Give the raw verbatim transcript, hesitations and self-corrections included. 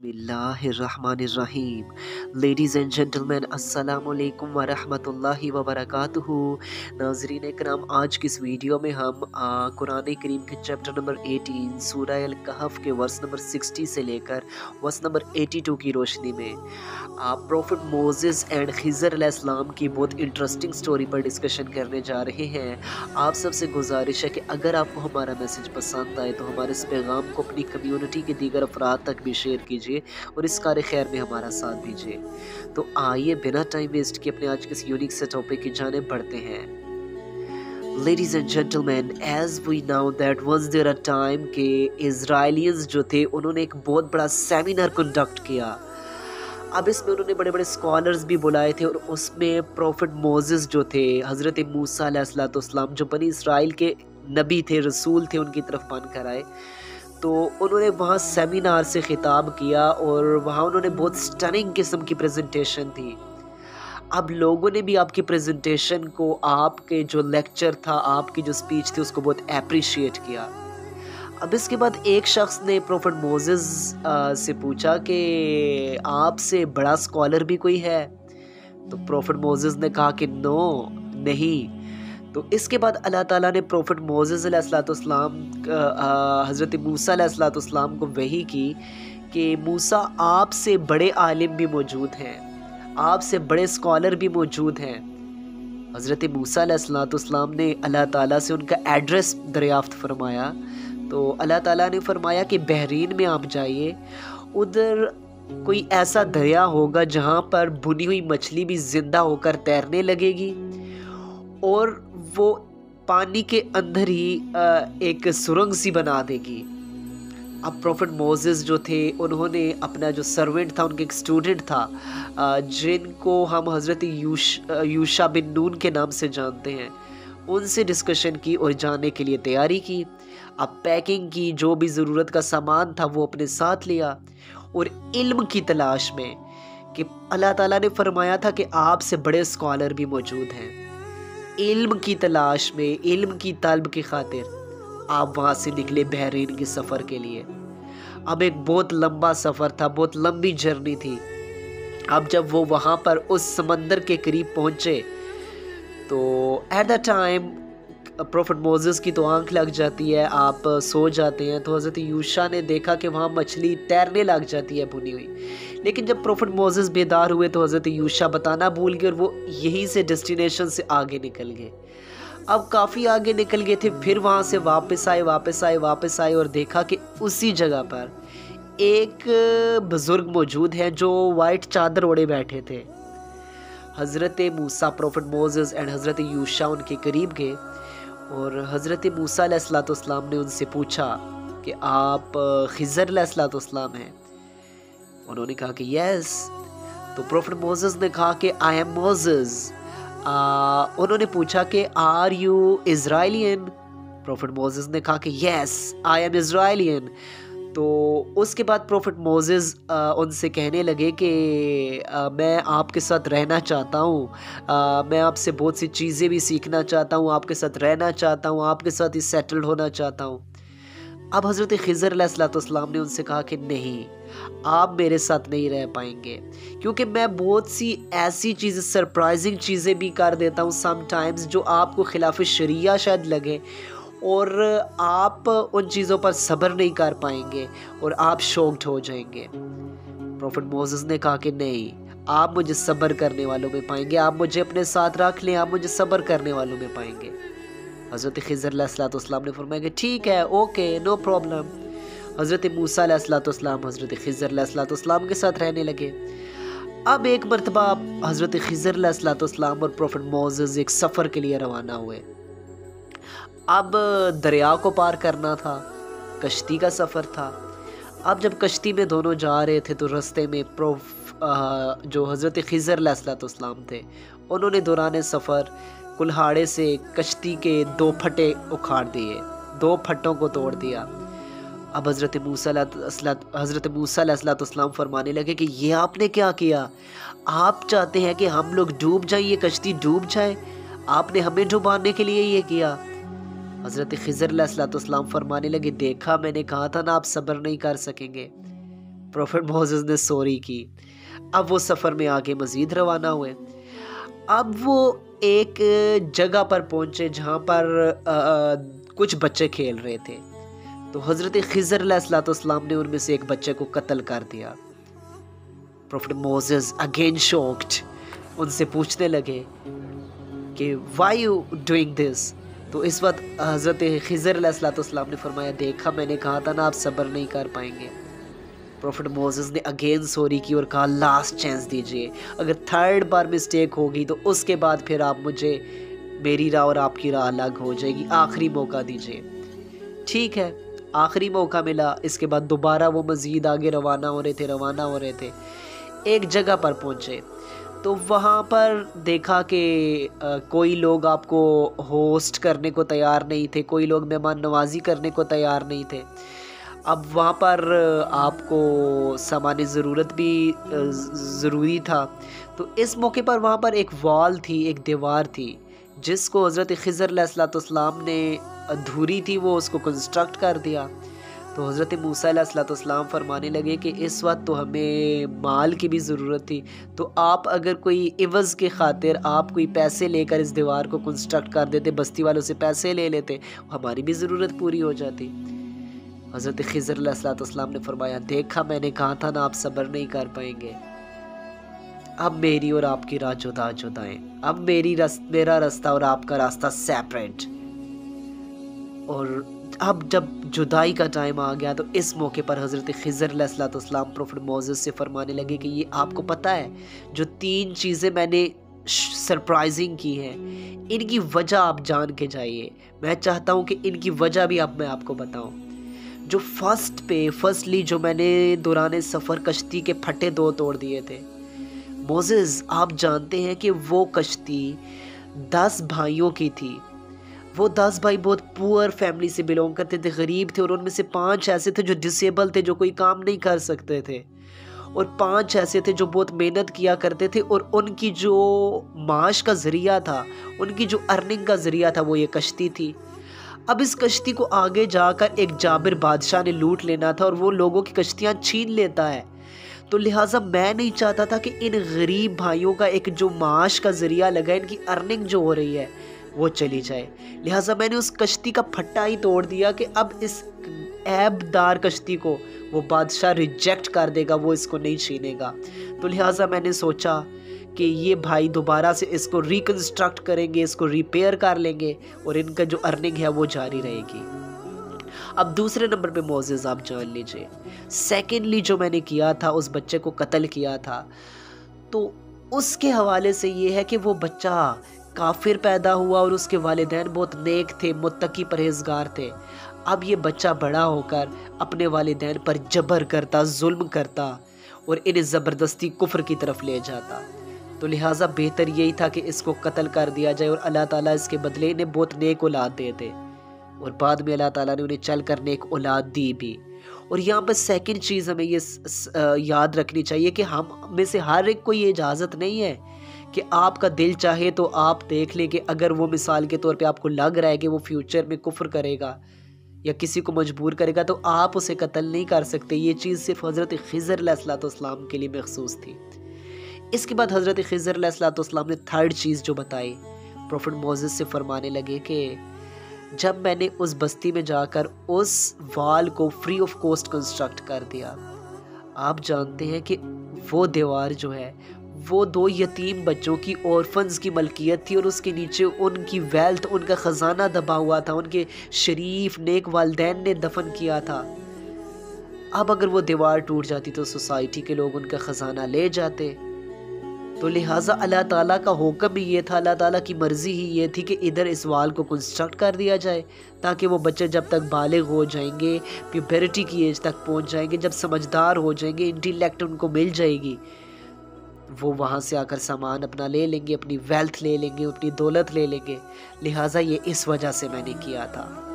बिस्मिल्लाहिर्रहमानिर्रहीम। Ladies and gentleman, अस्सलामुअलैकुम वरहमतुल्लाहि वबरकातुहू। नाज़रीन इकराम, आज की इस वीडियो में हम आ, कुरान करीम के चैप्टर नंबर अठारह सूरह अल कहफ के वर्स नंबर साठ से लेकर वर्स नंबर बयासी की रोशनी में प्रॉफिट मोसेस एंड खिज़र अलैहिस्सलाम की बहुत इंटरेस्टिंग स्टोरी पर डिस्कशन करने जा रहे हैं। आप सबसे गुजारिश है कि अगर आपको हमारा मैसेज पसंद आए तो हमारे इस पैगाम को अपनी कम्युनिटी के दीगर अफराद तक भी शेयर कीजिए और इस कार खैर में हमारा साथ दीजिए। तो आइए बिना टाइम वेस्ट किए अपने आज के इस यूनिक से टॉपिक की जानिब बढ़ते हैं। Ladies and gentlemen, as we know that once there a time के इजराइलियंस जो थे उन्होंने एक बहुत बड़ा सेमिनार कंडक्ट किया। अब इसमें उन्होंने बड़े बड़े स्कॉलर्स भी बुलाए थे और उसमें प्रॉफिट मोसेस जो थे, हज़रत मूसा अलैहिस्सलाम जो बनी इसराइल के नबी थे, रसूल थे, उनकी तरफ मान कर आए। तो उन्होंने वहाँ सेमिनार से खिताब किया और वहाँ उन्होंने बहुत स्टनिंग किस्म की प्रेजेंटेशन थी। अब लोगों ने भी आपकी प्रेजेंटेशन को, आपके जो लेक्चर था, आपकी जो स्पीच थी, उसको बहुत अप्रिशिएट किया। अब इसके बाद एक शख्स ने प्रॉफिट मोसेस से पूछा कि आपसे बड़ा स्कॉलर भी कोई है? तो प्रॉफिट मोसेस ने कहा कि नो, नहीं। तो इसके बाद अल्लाह ताला ने प्रॉफिट मोसेस अलैहिस्सलाम हज़रत मूसा अलैहिस्सलाम को वही की कि मूसा, आपसे बड़े आलिम भी मौजूद हैं, आपसे बड़े स्कॉलर भी मौजूद हैं। हज़रत मूसा अलैहिस्सलाम ने अल्लाह ताला से उनका एड्रेस दरियाफ्त फरमाया। तो अल्लाह ताला ने फरमाया कि बहरीन में आप जाइए, उधर कोई ऐसा दरिया होगा जहाँ पर भुनी हुई मछली भी ज़िंदा होकर तैरने लगेगी और वो पानी के अंदर ही एक सुरंग सी बना देगी। अब प्रॉफिट मोसेस जो थे उन्होंने अपना जो सर्वेंट था, उनके एक स्टूडेंट था जिनको हम हज़रत यूश यूशा बिन नून के नाम से जानते हैं, उनसे डिस्कशन की और जाने के लिए तैयारी की। अब पैकिंग की, जो भी ज़रूरत का सामान था वो अपने साथ लिया और इल्म की तलाश में कि अल्लाह ताला ने फरमाया था कि आपसे बड़े स्कॉलर भी मौजूद हैं। इल्म की तलाश में, इल्म की तलब की खातिर आप वहाँ से निकले बहरीन के सफ़र के लिए। अब एक बहुत लंबा सफ़र था, बहुत लंबी जर्नी थी। अब जब वो वहाँ पर उस समंदर के करीब पहुँचे तो at the time prophet Moses की तो आंख लग जाती है, आप सो जाते हैं। तो हज़रत यूशा ने देखा कि वहाँ मछली तैरने लग जाती है भुनी हुई। लेकिन जब प्रॉफिट मोसेस बेदार हुए तो हज़रत यूशा बताना भूल गए और वो यहीं से डेस्टिनेशन से आगे निकल गए। अब काफ़ी आगे निकल गए थे, फिर वहाँ से वापस आए वापस आए वापस आए और देखा कि उसी जगह पर एक बुज़ुर्ग मौजूद हैं जो वाइट चादर ओढ़े बैठे थे। हज़रत मूसा, प्रॉफिट मोसेस एंड हज़रत यूशा उनके करीब गए और हज़रत मूसा अलैहिस्सलाम ने उनसे पूछा कि आप खिज़र अलैहिस्सलाम हैं? उन्होंने कहा कि यस। तो प्रॉफिट मोसेस ने कहा कि आई एम मोसेस। उन्होंने पूछा कि are you Israelian? Prophet Moses ने कहा कि यस, आई एम इज़राइलियन। तो उसके बाद प्रॉफिट मोसेस उनसे कहने लगे कि मैं आपके साथ रहना चाहता हूँ, मैं आपसे बहुत सी चीज़ें भी सीखना चाहता हूँ, आपके साथ रहना चाहता हूँ, आपके साथ ही सेटल्ड होना चाहता हूँ। अब हज़रत खिज़र अलैहिस्सलाम ने उनसे कहा कि नहीं, आप मेरे साथ नहीं रह पाएंगे, क्योंकि मैं बहुत सी ऐसी चीज़ें, सरप्राइजिंग चीज़ें भी कर देता हूँ समटाइम्स जो आपको खिलाफ शरिया शायद लगे और आप उन चीज़ों पर सब्र नहीं कर पाएंगे और आप शॉक्ड हो जाएंगे। प्रॉफिट मोसेस ने कहा कि नहीं, आप मुझे सब्र करने वालों में पाएंगे, आप मुझे अपने साथ रख लें, आप मुझे सब्र करने वालों में पाएंगे। हज़रत खिज़र अलैहिस्सलाम ने फरमाया कि ठीक है, ओके, नो प्रॉब्लम। हज़रत मूसा अलैहिस्सलाम हज़रत खिज़र अलैहिस्सलाम के साथ रहने लगे। अब एक मरतबा हज़रत खिज़र अलैहिस्सलाम और प्रॉफिट मोसेस एक सफ़र के लिए रवाना हुए। अब दरिया को पार करना था, कश्ती का सफ़र था। अब जब कश्ती में दोनों जा रहे थे तो रास्ते में प्रोफ जो हज़रत खिज़र अलैहिस्सलाम थे उन्होंने दौरान सफ़र कुल्हाड़े से कश्ती के दो फटे उखाड़ दिए, दो फटों को तोड़ दिया। अब हज़रत मूसा हज़रत मूसा अलैहिस्सलाम फरमाने लगे कि ये आपने क्या किया? आप चाहते हैं कि हम लोग डूब जाएं, ये कश्ती डूब जाए, आपने हमें डुबाने के लिए ये किया। हज़रत खिज़र अलैहिस्सलाम फरमाने लगे, देखा, मैंने कहा था ना आप सब्र नहीं कर सकेंगे। प्रॉफिट मोसेस ने सॉरी की। अब वो सफ़र में आगे मज़ीद रवाना हुए। अब वो एक जगह पर पहुँचे जहाँ पर आ, आ, कुछ बच्चे खेल रहे थे। तो हज़रत खिज़र अलैहिस्सलाम ने उनमें से एक बच्चे को कत्ल कर दिया। प्रॉफिट मोसेस अगेन शॉक्ड, उनसे पूछने लगे कि व्हाई यू डूइंग दिस। तो इस वक्त हज़रत खिज़र अलैहिस्सलाम ने फरमाया, देखा मैंने कहा था ना आप सब्र नहीं कर पाएंगे। प्रॉफिट मोसेस ने अगेन सॉरी की और कहा लास्ट चांस दीजिए, अगर थर्ड बार मिस्टेक होगी तो उसके बाद फिर आप मुझे, मेरी राह और आपकी राह अलग हो जाएगी, आखिरी मौका दीजिए। ठीक है, आखिरी मौका मिला। इसके बाद दोबारा वो मज़ीद आगे रवाना हो रहे थे रवाना हो रहे थे एक जगह पर पहुँचे तो वहाँ पर देखा कि कोई लोग आपको होस्ट करने को तैयार नहीं थे, कोई लोग मेहमान नवाजी करने को तैयार नहीं थे। अब वहाँ पर आपको सामान ज़रूरत भी ज़रूरी था। तो इस मौके पर वहाँ पर एक वॉल थी, एक दीवार थी जिसको हज़रत खिज़र अलैहिस्सलाम ने अधूरी थी, वो उसको कंस्ट्रक्ट कर दिया। तो हज़रत मूसा अलैहिस्सलाम फरमाने लगे कि इस वक्त तो हमें माल की भी ज़रूरत थी, तो आप अगर कोई इवज़ के खातिर आप कोई पैसे लेकर इस दीवार को कंस्ट्रक्ट कर देते, बस्ती वालों से पैसे ले लेते, हमारी भी ज़रूरत पूरी हो जाती। हज़रत खिज़र अलैहिस्सलाम ने फरमाया, देखा मैंने कहा था ना आप सब्र नहीं कर पाएंगे। अब मेरी और आपकी राह जुदा जुदा है, अब मेरी रस, मेरा रास्ता और आपका रास्ता सेपरेट। और अब जब जुदाई का टाइम आ गया तो इस मौके पर हज़रत खिज़र अलैहिस्सलाम प्रॉफिट मोसेस से फरमाने लगे कि ये आपको पता है जो तीन चीज़ें मैंने सरप्राइजिंग की हैं, इनकी वजह आप जान के जाइए। मैं चाहता हूँ कि इनकी वजह भी अब मैं आपको बताऊँ। जो फर्स्ट पे फर्स्टली जो मैंने दौरान सफ़र कश्ती के फटे दो तोड़ दिए थे। मोसेस आप जानते हैं कि वो कश्ती दस भाइयों की थी। वो दस भाई बहुत पुअर फैमिली से बिलोंग करते थे, गरीब थे, और उनमें से पांच ऐसे थे जो डिसेबल थे, जो कोई काम नहीं कर सकते थे, और पांच ऐसे थे जो बहुत मेहनत किया करते थे, और उनकी जो माश का ज़रिया था, उनकी जो अर्निंग का ज़रिया था वो ये कश्ती थी। अब इस कश्ती को आगे जाकर एक जाबिर बादशाह ने लूट लेना था और वो लोगों की कश्तियाँ छीन लेता है। तो लिहाजा मैं नहीं चाहता था कि इन गरीब भाइयों का एक जो माश का ज़रिया लगा, इनकी अर्निंग जो हो रही है वो चली जाए। लिहाजा मैंने उस कश्ती का फट्टा ही तोड़ दिया कि अब इस ऐबदार कश्ती को वो बादशाह रिजेक्ट कर देगा, वो इसको नहीं छीनेगा। तो लिहाजा मैंने सोचा कि ये भाई दोबारा से इसको रिकन्स्ट्रक्ट करेंगे, इसको रिपेयर कर लेंगे और इनका जो अर्निंग है वो जारी रहेगी। अब दूसरे नंबर पे मोसेस आप जान लीजिए, सेकेंडली जो मैंने किया था, उस बच्चे को कत्ल किया था, तो उसके हवाले से ये है कि वो बच्चा काफिर पैदा हुआ और उसके वालिदैन बहुत नेक थे, मुत्तकी परहेजगार थे। अब ये बच्चा बड़ा होकर अपने वालिदैन पर जबर करता, जुल्म करता और इन्हें ज़बरदस्ती कुफ्र की तरफ ले जाता। तो लिहाजा बेहतर यही था कि इसको कत्ल कर दिया जाए और अल्लाह ताला इसके बदले इन्हें बहुत नेक औलाद दे दे, और बाद में अल्लाह ताला ने उन्हें चल कर नेक औलाद दी भी। और यहाँ पर सेकंड चीज़ हमें ये याद रखनी चाहिए कि हम में से हर एक को ये इजाज़त नहीं है कि आपका दिल चाहे तो आप देख लें कि अगर वो मिसाल के तौर पे आपको लग रहा है कि वो फ्यूचर में कुफ्र करेगा या किसी को मजबूर करेगा तो आप उसे कत्ल नहीं कर सकते। ये चीज़ सिर्फ हज़रत खिज़र अलैहिस्सलाम के लिए मखसूस थी। इसके बाद हज़रत खिज़र अलैहिस्सलाम ने थर्ड चीज़ जो बताई, प्रॉफिट मोसेस से फरमाने लगे कि जब मैंने उस बस्ती में जाकर उस वाल को फ्री ऑफ कॉस्ट कंस्ट्रक्ट कर दिया, आप जानते हैं कि वो दीवार जो है वो दो यतीम बच्चों की ऑर्फन्स की मलकियत थी और उसके नीचे उनकी वेल्थ, उनका ख़जाना दबा हुआ था, उनके शरीफ नेक वालिदैन ने दफन किया था। अब अगर वो दीवार टूट जाती तो सोसाइटी के लोग उनका ख़जाना ले जाते। तो लिहाजा अल्लाह ताला का हुक्म ही ये था, अल्लाह ताला की मर्ज़ी ही ये थी कि इधर इस वाल को कंस्ट्रक्ट कर दिया जाए ताकि वो बच्चे जब तक बालिग हो जाएंगे, प्यूबरिटी की एज तक पहुंच जाएंगे, जब समझदार हो जाएंगे, इंटेलेक्ट उनको मिल जाएगी, वो वहाँ से आकर सामान अपना ले लेंगे, अपनी वेल्थ ले लेंगे, अपनी दौलत ले लेंगे। लिहाजा ये इस वजह से मैंने किया था।